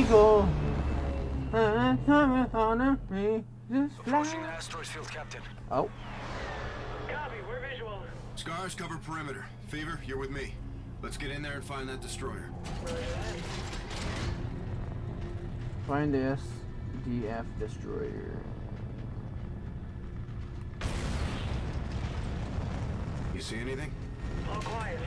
eagle. Approaching the asteroid field, Captain. Oh. Copy, we're visual. Scars, cover perimeter. Fever, you're with me. Let's get in there and find that destroyer. Find the SDF destroyer. You see anything? All quiet.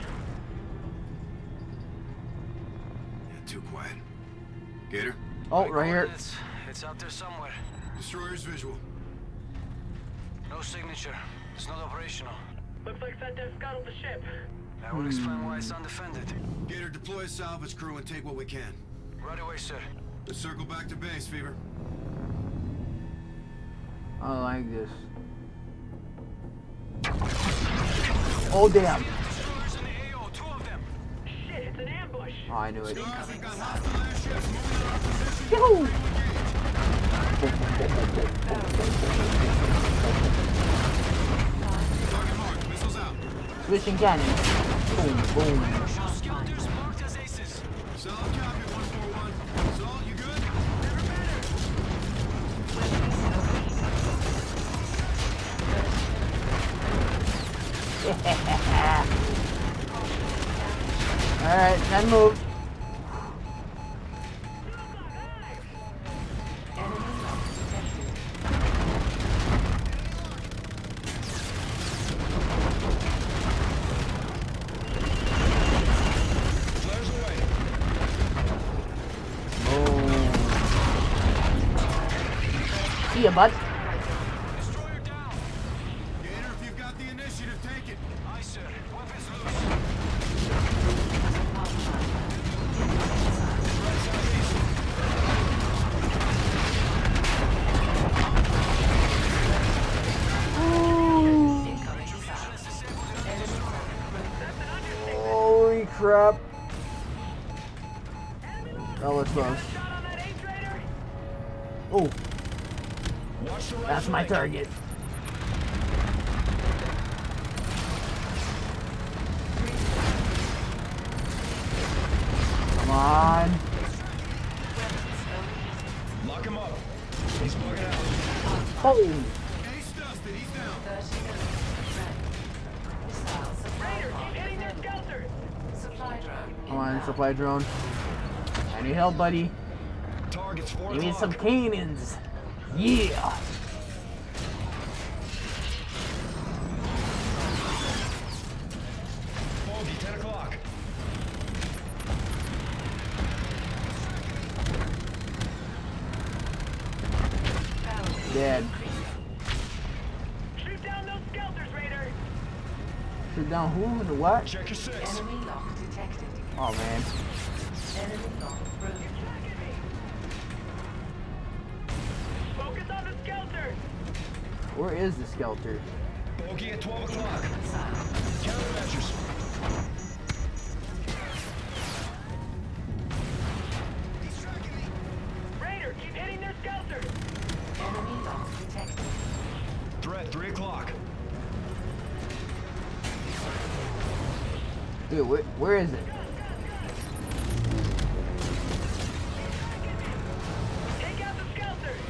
Yeah, too quiet. Gator? Oh, right here. It's out there somewhere. Destroyer's visual. No signature. It's not operational. Looks like SetDef scuttled the ship. That would explain why it's undefended. Gator, deploy a salvage crew and take what we can. Right away, sir. Let's circle back to base, Fever. I like this. Oh damn! Destroyers in the AO, 2 of them. Shit, it's an ambush. Oh, I knew it. Scars, we've got hostile airships moving in our position. Yahoo! Target marked. Missiles out. Switching cannon. Boom, boom. Scouters marked as aces. Solid copy, 141. Sol, you good? Alright, then move. Flares away. See ya, bud. Destroyer down. Gator, if you've got the initiative, take it. Aye, sir. Weapons loose. Holy crap. That was close. Oh, that's my target. Come on. Lock him up. He's bugging out. Oh, Ace dusted. He's down. Raider, keep hitting their skelters. come on, supply drone. I need help, buddy. Target's 4 Give me some cannons. Yeah. Bogey, 10 o'clock. Dead. Shoot down those skelters, Raider. Shoot down who? The what? Check your 6. Enemy lock detected. Oh man. Enemy lock broken. Focus on the skelters. Where is the skelter? Bogey at 12 o'clock. Countermeasures. Raider, keep hitting their skelters. Enemy lock detected. Threat, 3 o'clock. Dude, where is it? Take out the skelters.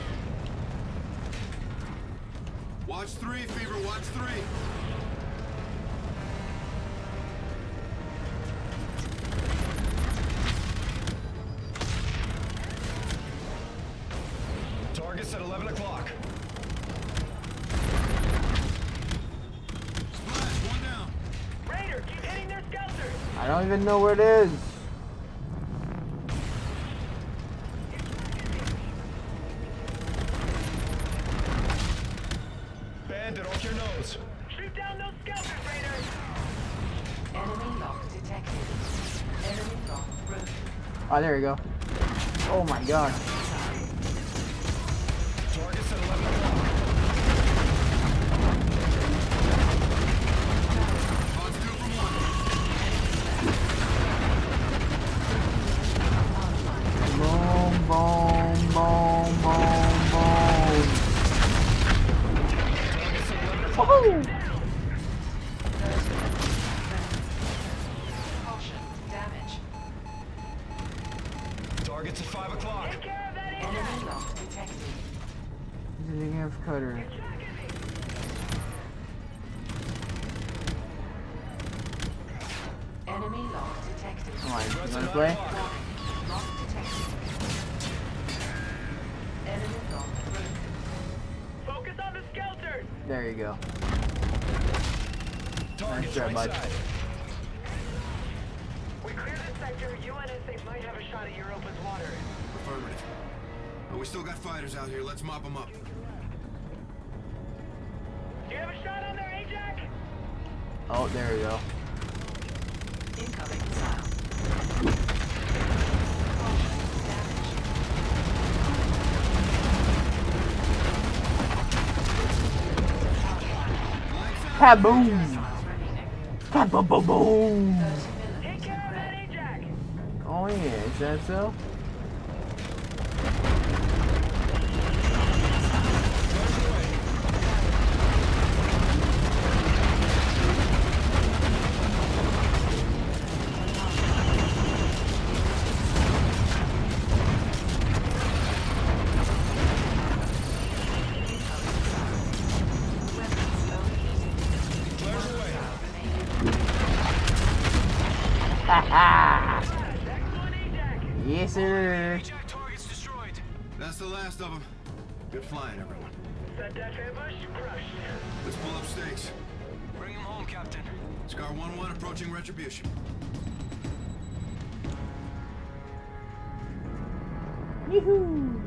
Watch 3, Fever, watch 3. Target's at 11 o'clock. Splash, 1 down. Raider, keep hitting their skelters. I don't even know where it is. Bandit off your nose. Shoot down those skelters, Raider. Enemy lock detected. Enemy lock broken. Oh, there you go. Oh my god. Target's at 11 o'clock. Odds 2 from 1. Boom, boom, boom, boom, boom. Woohoo! Caution, damage. Target's at 5 o'clock. cutter. Enemy lock detected. Come on, you wanna play? Lock detected. Enemy lock broken. Focus on the skelters. There you go. Target's try, right bud. side. We clear this sector. UNSA might have a shot at Europa's water. Affirmative. But we still got fighters out here. Let's mop them up. Do you have a shot on there, Ajax? Oh, there you go. Incoming missile. Kaboom! Kaboom! Take care of that, Ajax. Oh yeah, is that so? Haha! Excellent, Ajax. Yes, sir. Ajax targets destroyed. That's the last of them. Good flying, everyone. SetDef ambush crushed. Let's pull up stakes. Bring him home, Captain. Scar 1-1 approaching Retribution. Yoo-hoo!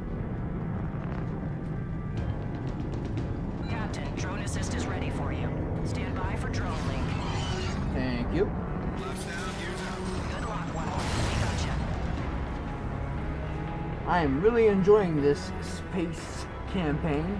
Captain, drone assist is ready for you. Stand by for drone link. Thank you. Flaps down, gears out. Good luck, Wow. We gotcha. I am really enjoying this space campaign.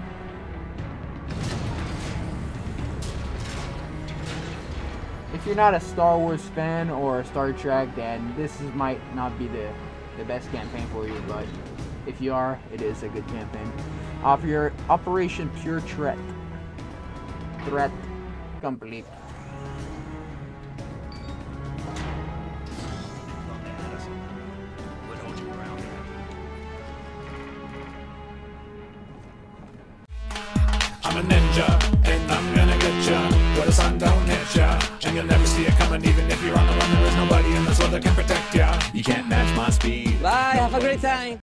If you're not a Star Wars fan or a Star Trek, then might not be the best campaign for you, but if you are, it is a good campaign. Off your Operation Pure Threat. Threat complete. I'm a ninja, and I'm gonna get ya where the sun don't hit ya. And you'll never see it coming, even if you're on the run. There is nobody in this world that can protect ya. You can't match my speed. Bye, have a great time.